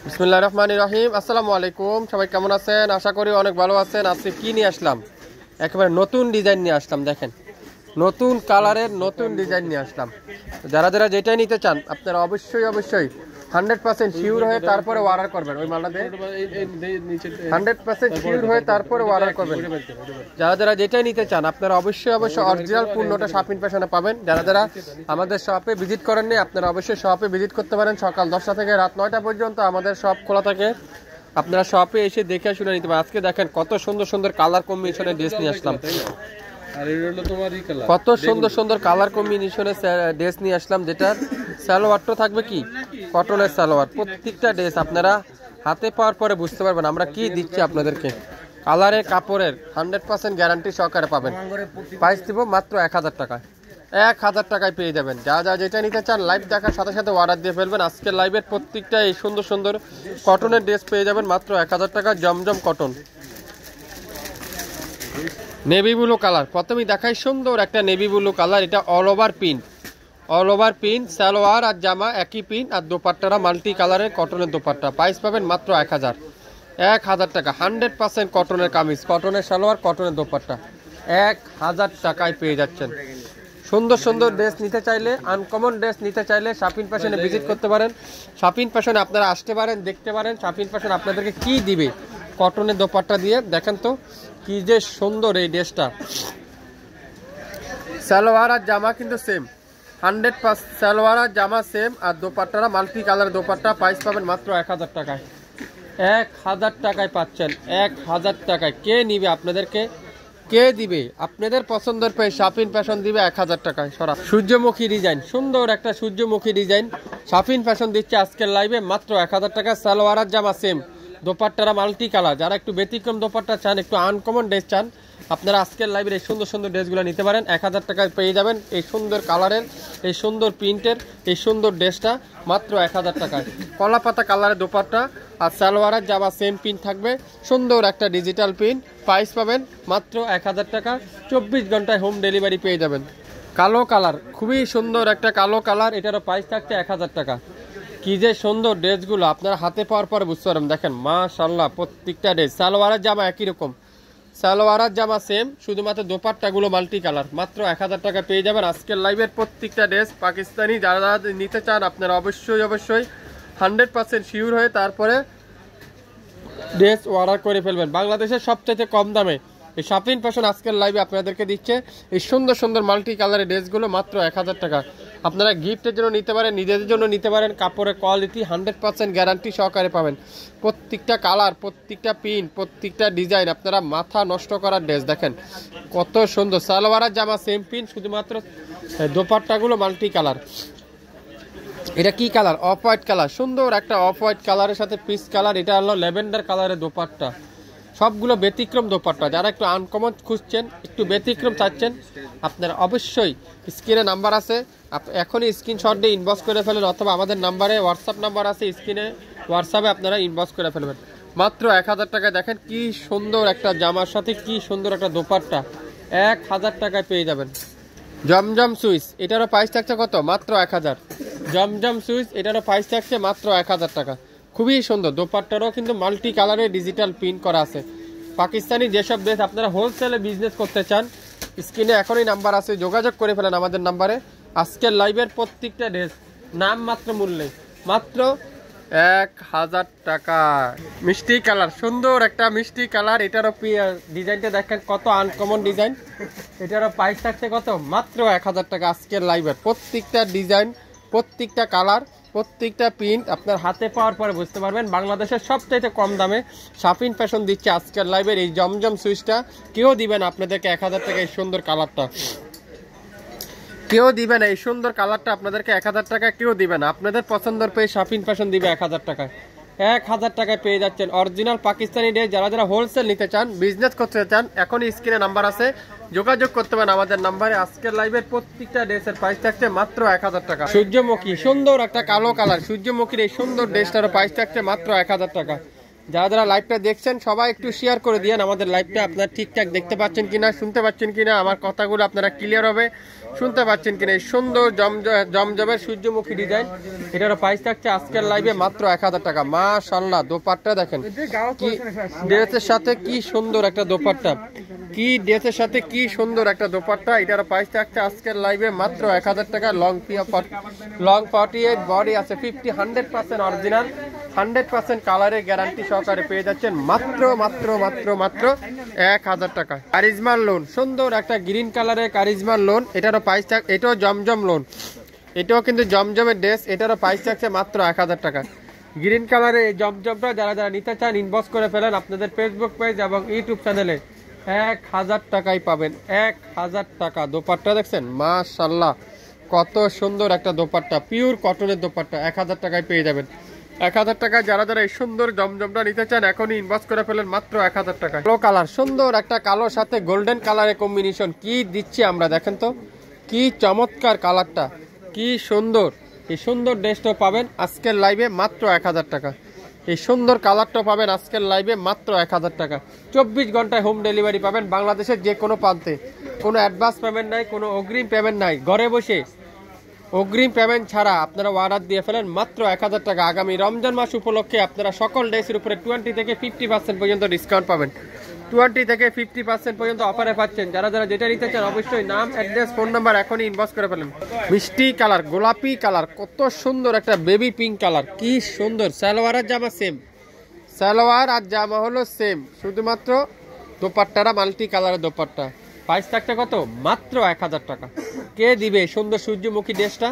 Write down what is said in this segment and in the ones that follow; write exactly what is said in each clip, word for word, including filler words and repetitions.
বিসমিল্লাহির রহমানির রহিম। আসসালামু আলাইকুম, সবাই কেমন আছেন? আশা করি অনেক ভালো আছেন। আজকে কি নিয়ে আসলাম? একেবারে নতুন ডিজাইন নিয়ে আসলাম। দেখেন, নতুন কালারের নতুন ডিজাইন নিয়ে আসলাম। যারা যারা যেটাই নিতে চান আপনারা অবশ্যই অবশ্যই হান্ড্রেড পার্সেন্ট শিওর হয়ে তারপরে অর্ডার করবেন। ওই মালটা হান্ড্রেড পার্সেন্ট শিওর হয়ে তারপরে অর্ডার করবেন। যারা যারা যেটাই নিতে চান আপনারা অবশ্যই অবশ্যই অরিজিনাল পণ্যটা শপিং ফ্যাশনে পাবেন। যারা যারা আমাদের শপে ভিজিট করেননি আপনারা অবশ্যই শপে ভিজিট করতে পারেন। সকাল দশটা থেকে রাত নয়টা পর্যন্ত আমাদের শপ খোলা থাকে। আপনারা শপে এসে দেখে শুনে নিতে পারেন। আজকে দেখেন কত সুন্দর সুন্দর কালার কম্বিনেশনের ড্রেস নিয়ে আসলাম। কত সুন্দর সুন্দর কালার কম্বিনেশনের ড্রেস নিয়ে আসলাম, যেটার সালোয়ারটা থাকবে কি কটনের সালোয়ার। প্রত্যেকটা ড্রেস আপনারা হাতে পাওয়ার পরে বুঝতে পারবেন আমরা কি দিচ্ছি আপনাদেরকে। কালারের কাপড়ের হান্ড্রেড পার্সেন্ট গ্যারান্টি সহকারে পাবেন। প্রাইস দিব মাত্র এক হাজার টাকায়। এক হাজার টাকায় পেয়ে যাবেন। যা যা যেটা নিতে চান লাইভ দেখার সাথে সাথে অর্ডার দিয়ে ফেলবেন। আজকের লাইভের প্রত্যেকটা এই সুন্দর সুন্দর কটনের ড্রেস পেয়ে যাবেন মাত্র এক হাজার টাকা। Zamzam cotton, navy blue colour. প্রথমেই দেখাই সুন্দর একটা নেভি ব্লু কালার। এটা all over print, all over print, salwar আর জামা একই প্রিন্ট, আর দোপাট্টারা মাল্টি কালারের কটনের দোপাট্টা। প্রাইস পাবেন মাত্র এক হাজার এক হাজার টাকা। হান্ড্রেড পার্সেন্ট কটনের কামিজ, কটনের সালোয়ার, কটনের দোপাট্টা এক হাজার টাকায় পেয়ে যাচ্ছেন। সুন্দর সুন্দর ড্রেস নিতে চাইলে, আনকমন ড্রেস নিতে চাইলে শপিং ফ্যাশনে ভিজিট করতে পারেন। শপিং ফ্যাশনে আপনারা আসতে পারেন, দেখতে পারেন শপিং ফ্যাশন আপনাদেরকে কি দিবে কটনের দোপাট্টা দিয়ে। দেখেন তো কি যে সুন্দর এই ড্রেসটা। সালোয়ার আর জামা কিন্তু সেম, হান্ড্রেড পার্সেন্ট সালোয়ার আর জামা সেম, আর দোপাট্টারা মাল্টি কালার দোপাট্টা। প্রাইস পাবেন মাত্র এক হাজার টাকায়। এক হাজার টাকায় পাচ্ছেন, এক হাজার টাকায়। কে নিবে আপনাদেরকে, কে দিবে? আপনাদের পছন্দের পেয়ে শপিং ফ্যাশন দিবে এক হাজার টাকায়। সরা সূর্যমুখী ডিজাইন, সুন্দর একটা সূর্যমুখী ডিজাইন শপিং ফ্যাশন দিচ্ছে আজকের লাইভে মাত্র এক হাজার টাকা। সালোয়ার আর জামা সেম, দোপাট্টারা মাল্টি কালার। যারা একটু ব্যতিক্রম দোপাট্টা চান, একটু আনকমন ড্রেস চান, আপনারা আজকের লাইভের এই সুন্দর সুন্দর ড্রেসগুলো নিতে পারেন। এক হাজার টাকায় পেয়ে যাবেন এই সুন্দর কালারের, এই সুন্দর প্রিন্টের, এই সুন্দর ড্রেসটা মাত্র এক হাজার টাকায়। কলা পাতা কালারের দোপাট্টা আর সালোয়ারের জামা সেম প্রিন্ট থাকবে, সুন্দর একটা ডিজিটাল প্রিন্ট। প্রাইস পাবেন মাত্র এক হাজার টাকা। চব্বিশ ঘন্টায় হোম ডেলিভারি পেয়ে যাবেন। কালো কালার, খুবই সুন্দর একটা কালো কালার। এটারও প্রাইস থাকছে এক হাজার টাকা। কি যে সুন্দর ড্রেসগুলো আপনারা হাতে পাওয়ার পরে বুঝতে পারবেন। দেখেন মাশাআল্লাহ, প্রত্যেকটা ড্রেস সালোয়ারের জামা একই রকম, সালোয়ারের জামা সেম, শুধুমাত্র দোপাট্টাগুলো মাল্টি কালার। মাত্র এক হাজার টাকা পেয়ে যাবেন আজকের লাইভের প্রত্যেকটা ড্রেস পাকিস্তানি। যারা যারা নিতে চান আপনারা অবশ্যই অবশ্যই হান্ড্রেড পার্সেন্ট শিওর হয়ে তারপরে ড্রেস অর্ডার করে ফেলবেন। বাংলাদেশের সবচেয়ে কম দামে এই শপিং ফ্যাশন আজকের লাইভে আপনাদেরকে দিচ্ছে এই সুন্দর সুন্দর মাল্টি কালারের ড্রেসগুলো মাত্র এক হাজার টাকা। আপনারা গিফটের জন্য নিতে পারেন, নিজেদের জন্য নিতে পারেন। কাপড়ের কোয়ালিটি হান্ড্রেড পার্সেন্ট গ্যারান্টি সহকারে পাবেন। প্রত্যেকটা কালার, প্রত্যেকটা প্রিন্ট, প্রত্যেকটা ডিজাইন আপনারা মাথা নষ্ট করার ড্রেস। দেখেন কত সুন্দর সালোয়ার আর জামা সেম প্রিন্ট, শুধুমাত্র দোপাট্টাগুলো মাল্টি কালার। এটা কি কালার? অফ হোয়াইট কালার, সুন্দর একটা অফ হোয়াইট কালারের সাথে পিচ কালার। এটা হলো ল্যাভেন্ডার কালারের দোপাট্টা। সবগুলো ব্যতিক্রম দোপাট্টা। যারা একটু আনকমন খুঁজছেন, একটু ব্যতিক্রম চাচ্ছেন, আপনারা অবশ্যই স্ক্রিনে নাম্বার আছে, এখনই স্ক্রিনশট দিয়ে ইনবক্স করে ফেলেন, অথবা আমাদের নাম্বারে হোয়াটসঅ্যাপ নাম্বার আছে স্ক্রিনে, হোয়াটসঅ্যাপে আপনারা ইনবক্স করে ফেলবেন। মাত্র এক হাজার টাকায় দেখেন কি সুন্দর একটা জামার সাথে কি সুন্দর একটা দোপাট্টা এক হাজার টাকায় পেয়ে যাবেন। জমজম সুইচ, এটারও প্রাইস থাকছে কত? মাত্র এক হাজার। জমজম সুইচ, এটারও প্রাইস থাকছে মাত্র এক হাজার টাকা। খুবই সুন্দর দোপাট্টারও কিন্তু মাল্টি কালারের ডিজিটাল প্রিন্ট করা আছে। পাকিস্তানি যেসব ড্রেস আপনারা হোলসেলে বিজনেস করতে চান, স্ক্রিনে এখনই নাম্বার আছে, যোগাযোগ করে ফেলেন আমাদের নাম্বারে। আজকের লাইভের প্রত্যেকটা ড্রেস নাম মাত্র মূল্যে মাত্র এক হাজার টাকা। মিষ্টি কালার, সুন্দর একটা মিষ্টি কালার। এটারও ডিজাইনটা দেখেন কত আনকমন ডিজাইন। এটারও প্রাইস থাকছে কত? মাত্র এক হাজার টাকা। আজকের লাইভের প্রত্যেকটা ডিজাইন, প্রত্যেকটা কালার, প্রত্যেকটা প্রিন্ট আপনার হাতে পাওয়ার পরে বুঝতে পারবেন বাংলাদেশের সবচাইতে কম দামে শপিং ফ্যাশন দিচ্ছে আজকের লাইভের এই জমজম সুইচটা। কেউ দিবেন আপনাদেরকে এক হাজার টাকা এই সুন্দর কালারটা, কেউ দিবে না এই সুন্দর কালারটা আপনাদেরকে এক হাজার টাকা কেউ দিবে না। আপনাদের পছন্দের পেয়ে শপিং ফ্যাশন দিবে এক হাজার টাকায়। এক হাজার টাকায় পেয়ে যাচ্ছেন অরিজিনাল পাকিস্তানি ড্রেস। যারা যারা হোলসেল নিতে চান, বিজনেস করতে চান, এখনই স্ক্রিনে নাম্বার আছে, যোগাযোগ করতে পারেন আমাদের নাম্বারে। আজকের লাইভের প্রত্যেকটা ড্রেসের প্রাইস থাকছে মাত্র এক হাজার টাকা। সূর্যমুখী, সুন্দর একটা কালো কালার সূর্যমুখীর এই সুন্দর ড্রেসটার প্রাইস থাকছে মাত্র এক হাজার টাকা। যারা যারা লাইভটা দেখছেন সবাই একটু শেয়ার করে দিয়েন আমাদের লাইভটা। আপনারা ঠিকঠাক দেখতে পাচ্ছেন কিনা, শুনতে পাচ্ছেন কিনা, আমার কথাগুলো আপনারা ক্লিয়ার হবে শুনতে পাচ্ছেন কিনা। এই সুন্দর জমজমের সূর্যমুখী ডিজাইন, এটার প্রাইস থাকছে আজকের লাইভে মাত্র এক হাজার টাকা। মাশাআল্লাহ, দোপাট্টা দেখেন কি ড্রেসের সাথে, কি সুন্দর একটা দোপাট্টা, কি ড্রেসের সাথে কি সুন্দর একটা দোপাট্টা। এটার প্রাইস থাকছে আজকের লাইভে মাত্র এক হাজার টাকা। Long long forty eight body আছে, fifty hundred percent original, hundred percent কালারের গ্যারান্টি সহকারে পেয়ে যাচ্ছেন মাত্র মাত্র মাত্র মাত্র এক হাজার টাকা। কারিজমার লোন, সুন্দর একটা গ্রিন কালারের কারিজমার লোন, এটারও প্রাইস থাক, এটাও জমজম লোন, এটাও কিন্তু জমজমের ড্রেস, এটারও প্রাইস থাকছে মাত্র এক হাজার টাকা। গ্রিন কালারের এই জমজমটা যারা যারা নিতে চান ইনবক্স করে ফেলেন আপনাদের ফেসবুক পেজ এবং ইউটিউব চ্যানেলে, এক হাজার টাকায় পাবেন, এক হাজার টাকা। দোপাট্টা দেখছেন মাশাআল্লাহ, কত সুন্দর একটা দোপাট্টা, পিওর কটনের দোপাট্টা, এক হাজার টাকায় পেয়ে যাবেন। এক হাজার টাকা যারা যারা এই সুন্দর জমজমটা নিতে চান এখনই ইনবক্স করে ফেলেন মাত্র এক হাজার টাকা। কালো কালার, সুন্দর একটা কালোর সাথে গোল্ডেন কালারের কম্বিনেশন, কি দিচ্ছি আমরা দেখেন তো, কি চমৎকার কালারটা, কি সুন্দর। এই সুন্দর ড্রেসটা পাবেন আজকের লাইভে মাত্র এক হাজার টাকা। এই সুন্দর কালারটা পাবেন আজকের লাইভে মাত্র এক হাজার টাকা। চব্বিশ ঘন্টায় হোম ডেলিভারি পাবেন বাংলাদেশের যে কোনো প্রান্তে, কোনো অ্যাডভান্স পেমেন্ট নাই, কোনো অগ্রিম পেমেন্ট নাই, ঘরে বসে অগ্রিম পেমেন্ট ছাড়া আপনারা অর্ডার দিয়ে ফেলেন মাত্র এক হাজার টাকা। আগামী রমজান মাস উপলক্ষে আপনারা সকল ড্রেসের উপরে টোয়েন্টি থেকে ফিফটি পার্সেন্ট পর্যন্ত ডিসকাউন্ট পাবেন, টোয়েন্টি থেকে ফিফটি পার্সেন্ট পর্যন্ত অফারে পাচ্ছেন। যারা যারা যেটা নিতে চান অবশ্যই নাম, অ্যাড্রেস, ফোন নাম্বার এখনই ইনবক্স করে ফেলেন। মিষ্টি কালার, গোলাপি কালার, কত সুন্দর একটা বেবি পিঙ্ক কালার, কি সুন্দর। সালোয়ার আর জামা সেম, সালোয়ার আর জামা হলো সেম, শুধুমাত্র দোপাট্টারা মাল্টি কালারের দোপাট্টা। প্রাইস থাকতে কত? মাত্র এক হাজার টাকা। কে দিবে সুন্দর সূর্যমুখী ড্রেসটা?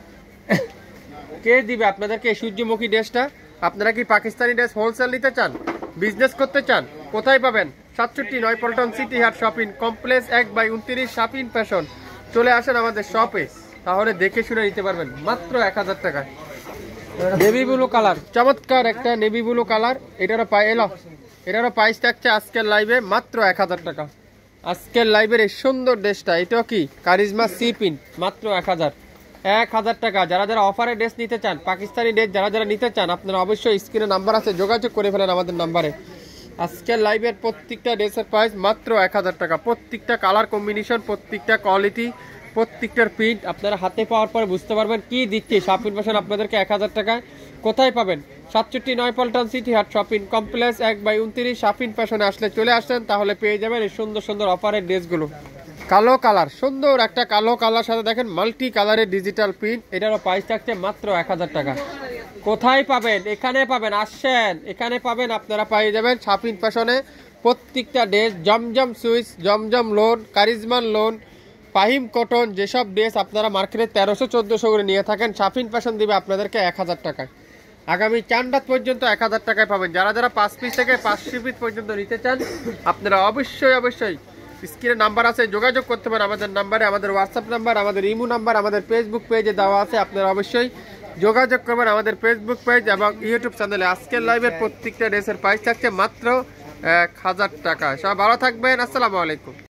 কে দিবে আপনাদেরকে এই সূর্যমুখী ড্রেসটা? আপনারা কি পাকিস্তানি ড্রেস হোলসেল নিতে চান, বিজনেস করতে চান? কোথায় পাবেন? সাতষট্টি নয় Paltan city Hat shopping complex, এক বাই উনত্রিশ শপিং ফ্যাশন। চলে আসেন আমাদের শপে, তাহলে দেখে শুনে নিতে পারবেন মাত্র এক হাজার টাকায়। নেভি ব্লু কালার, চমৎকার একটা নেভি ব্লু কালার, এটারও পাই এলো, এটারও প্রাইস থাকছে আজকের লাইভে মাত্র এক হাজার টাকা। আজকের লাইভের এই সুন্দর ড্রেসটা, এটাও কি কারিজমা সি প্রিন্ট, মাত্র এক হাজার এক হাজার টাকা। যারা যারা অফারে ড্রেস নিতে চান, পাকিস্তানি ড্রেস যারা যারা নিতে চান, আপনারা অবশ্যই স্ক্রিনে নাম্বার আছে, যোগাযোগ করে ফেলেন আমাদের নাম্বারে। আজকের লাইভের প্রত্যেকটা ড্রেসের প্রাইস মাত্র এক হাজার টাকা। প্রত্যেকটা কালার কম্বিনেশন, প্রত্যেকটা কোয়ালিটি, প্রত্যেকটার প্রিন্ট আপনারা হাতে পাওয়ার পরে বুঝতে পারবেন কি দিচ্ছে শপিং ফ্যাশন আপনাদেরকে এক হাজার টাকায়। কোথায় পাবেন? সাতষট্টি নয় Paltan city Hat shopping complex, এক বাই উনত্রিশ শপিং ফ্যাশনে আসলে চলে আসেন, তাহলে পেয়ে যাবেন এই সুন্দর সুন্দর অফারের ড্রেসগুলো। কালো কালার, সুন্দর একটা কালো কালার সাথে দেখেন মাল্টি কালারের ডিজিটাল প্রিন্ট, এটারও প্রাইস থাকছে মাত্র এক হাজার টাকা। কোথায় পাবেন? এখানে পাবেন, আসেন এখানে পাবেন, আপনারা পেয়ে যাবেন শপিং ফ্যাশনে প্রত্যেকটা dress. Zamzam Swiss, Zamzam lawn, কারিজমান লোন, ফাহিম কটন, যেসব ড্রেস আপনারা মার্কেটে তেরোশো চোদ্দোশো করে নিয়ে থাকেন, শপিং ফ্যাশন দিবে আপনাদেরকে এক হাজার টাকায়। আগামী চার রাত পর্যন্ত এক হাজার টাকায় পাবেন। যারা যারা পাঁচ পিস থেকে পাঁচশো পিস পর্যন্ত নিতে চান আপনারা অবশ্যই অবশ্যই স্ক্রিনে নাম্বার আছে, যোগাযোগ করতে পারেন আমাদের নাম্বারে। আমাদের হোয়াটসঅ্যাপ নাম্বার, আমাদের ইমো নাম্বার আমাদের ফেসবুক পেজে দেওয়া আছে, আপনারা অবশ্যই যোগাযোগ করবেন আমাদের ফেসবুক পেজ এবং ইউটিউব চ্যানেলে। আজকের লাইভের প্রত্যেকটা ড্রেসের প্রাইস থাকছে মাত্র এক হাজার টাকা। সব ভালো থাকবেন, আসসালামু আলাইকুম।